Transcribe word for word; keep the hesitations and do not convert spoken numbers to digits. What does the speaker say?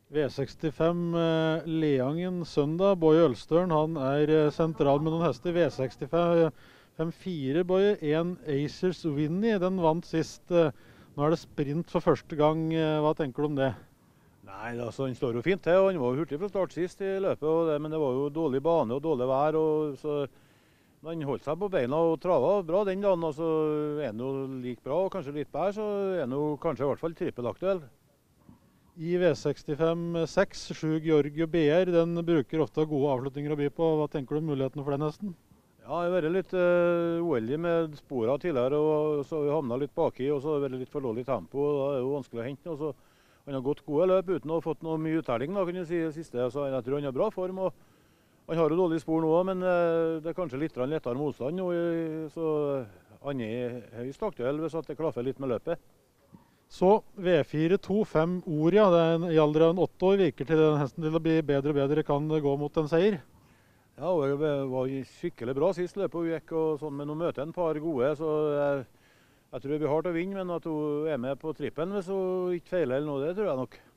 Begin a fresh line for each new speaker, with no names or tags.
V sekstifem eh, Leangen søndag. Boje Ølstøren han er eh, sentral med noen hester. V sekstifem fire Boje. En Acers Winnie, den vant sist. Eh, nå er det sprint for første gang. Eh, hva tenker du om det?
Nei, altså han står jo fint til, og han var jo hurtig fra start sist i løpet, og det, men det var jo dårlig bane og dårlig vær, og så men han holdt seg på beina og trava bra den dagen, og så er han jo like bra og kanskje litt bedre, så er han jo kanskje i hvert fall trippelaktuell.
I V sekstifem seks, sju Georgio B R, den bruker ofte gode avslutninger å by på. Hva tenker du om mulighetene for den hesten?
Ja, jeg har vært litt uh, uheldig med sporene tidligere, og så har vi havnet litt baki, og så har det vært litt for dårlig tempo, og da er det jo vanskelig å hente. Og så, han har gått gode løp uten å ha fått noe mye uttelling, da, kan jeg si, det siste. Så jeg tror han har bra form, og han har jo dårlig spor nå, men uh, det er kanskje litt lettere motstand nå, så han er høyst aktuell hvis det klaffer litt med løpet.
Så V fire to fem Oria, det er en, i alder av en åtte år, virker til den hesten til å bli bedre og bedre. Kan det gå mot en seier?
Ja, og det var skikkelig bra sist løpet hun gikk, og sånn, men hun møter en par gode, så jeg, jeg tror vi har til å vinne, men at hun er med på trippen hvis hun ikke feiler eller noe, det tror jeg nok.